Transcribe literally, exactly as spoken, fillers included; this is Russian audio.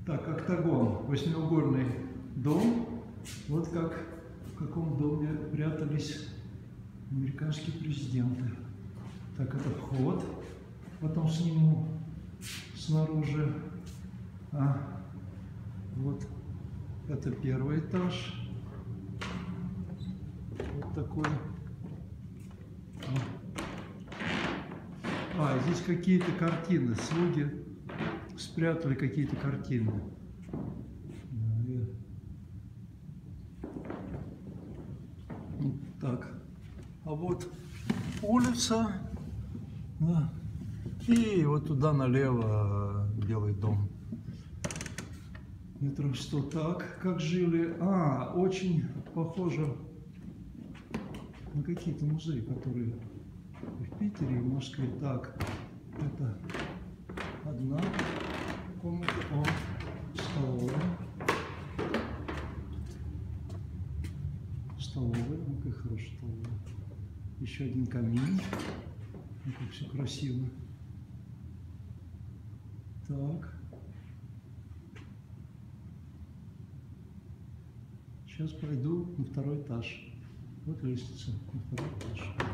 Так, октагон, восьмиугольный дом. Вот как в каком доме прятались американские президенты. Так, это вход. Потом сниму снаружи. А, вот это первый этаж. Вот такой. А, здесь какие-то картины. Слуги спрятали какие-то картины. Так. А вот улица. Да. И вот туда налево Белый дом. Метро сто. Так, как жили? А, очень похоже на какие-то музеи, которые в Питере и в Москве. Так, это одна комната. О, столовая. Столовая. Ну, как хорошая столовая. Еще один камин. Ну, как все красиво. Так. Сейчас пойду на второй этаж. Вот лестница на второй этаж.